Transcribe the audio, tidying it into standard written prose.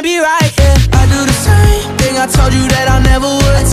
can't be right, yeah. I do the same thing I told you that I never would.